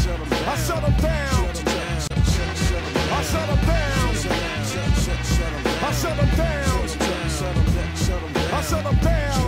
I shut them down. I shut them down. I shut them down. I shut them down.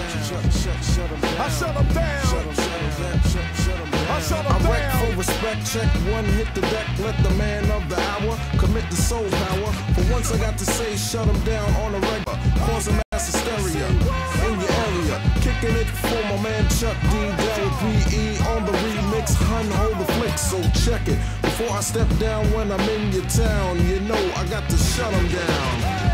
I shut them down. I shut them down. I wreck for respect, check one, hit the deck, let the man of the hour commit the soul power. For once I got to say, shut them down on a regular, causing mass hysteria in your area. Kicking it for my man Chuck D. Del P.E. on the remix, hun, hold the flick, so check it. Before I step down when I'm in your town, you know I got to shut them down.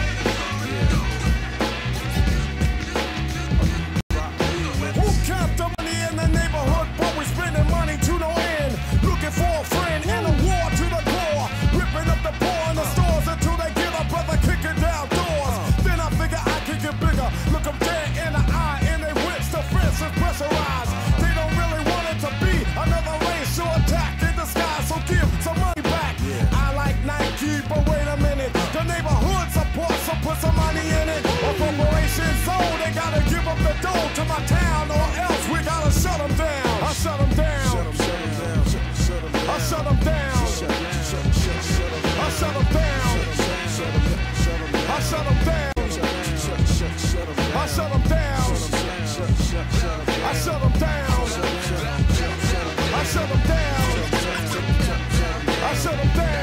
To my town, or else we gotta shut them down. I shut them down. I shut them down. I shut them down. I shut them down. I shut them down. I shut them down. I shut them down. I shut them down.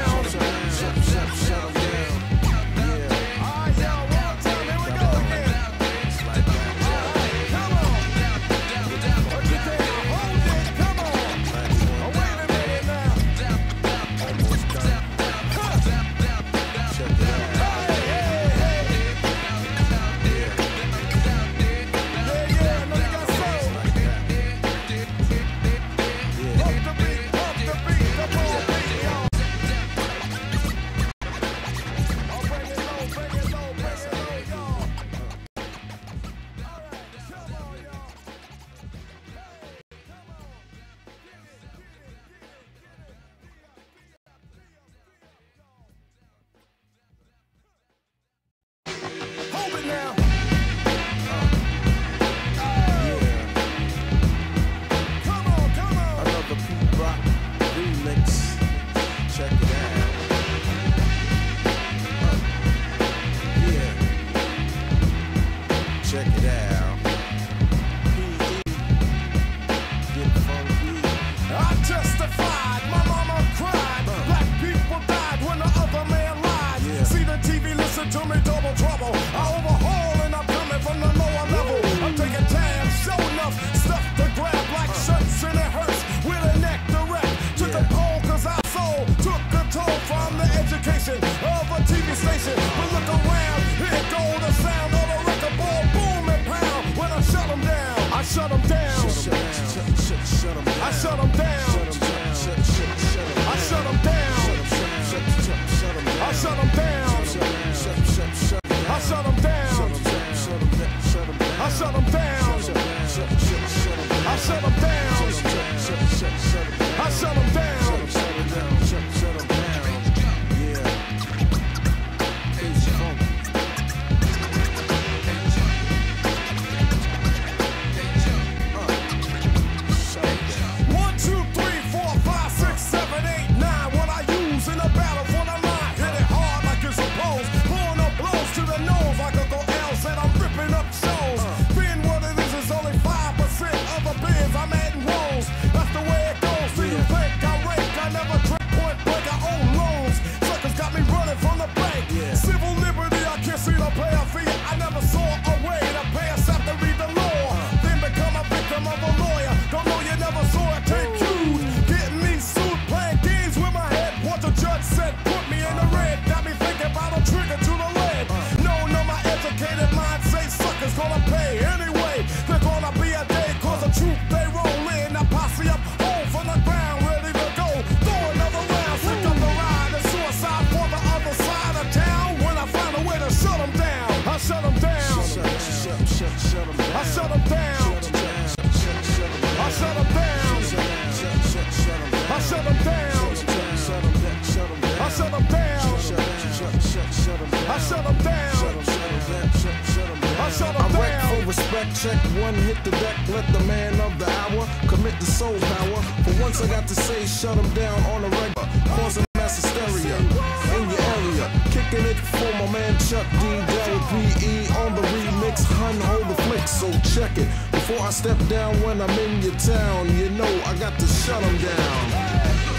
I shut I them wreck down. for respect, check one, hit the deck, let the man of the hour commit the soul power. For once I got to say, shut them down on the regular, causing mass hysteria in your area. Kicking it for my man Chuck D. Del P.E. on the remix, hun, hold the flick, so check it. Before I step down when I'm in your town, you know I got to shut them down.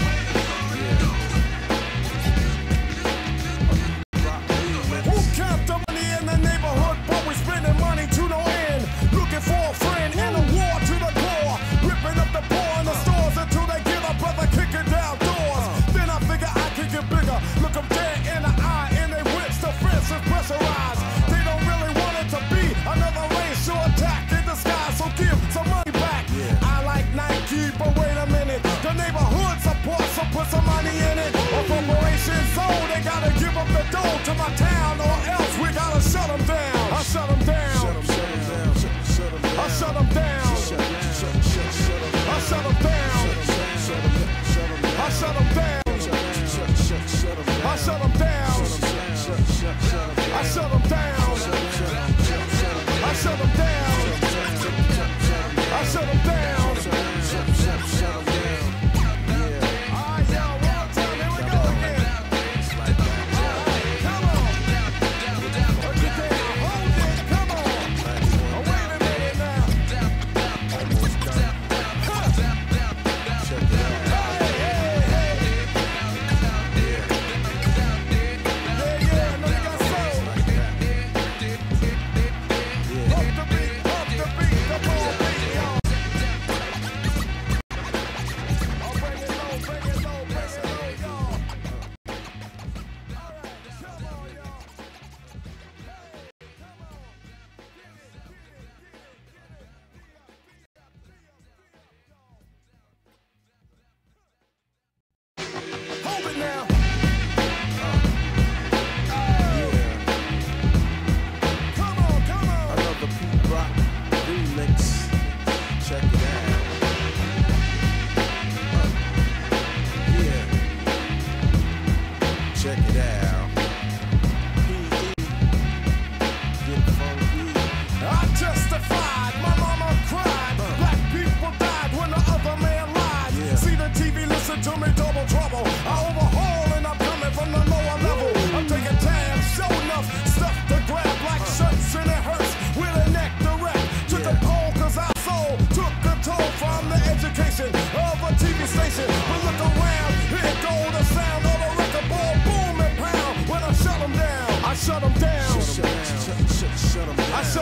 To my town, or else we gotta shut them down. I shut them down. I shut them down. I shut them down. I shut them down. I shut them down. I shut them down. I shut them down. I shut them down.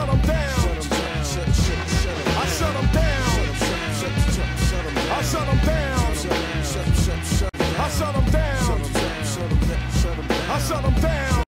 Shut them down.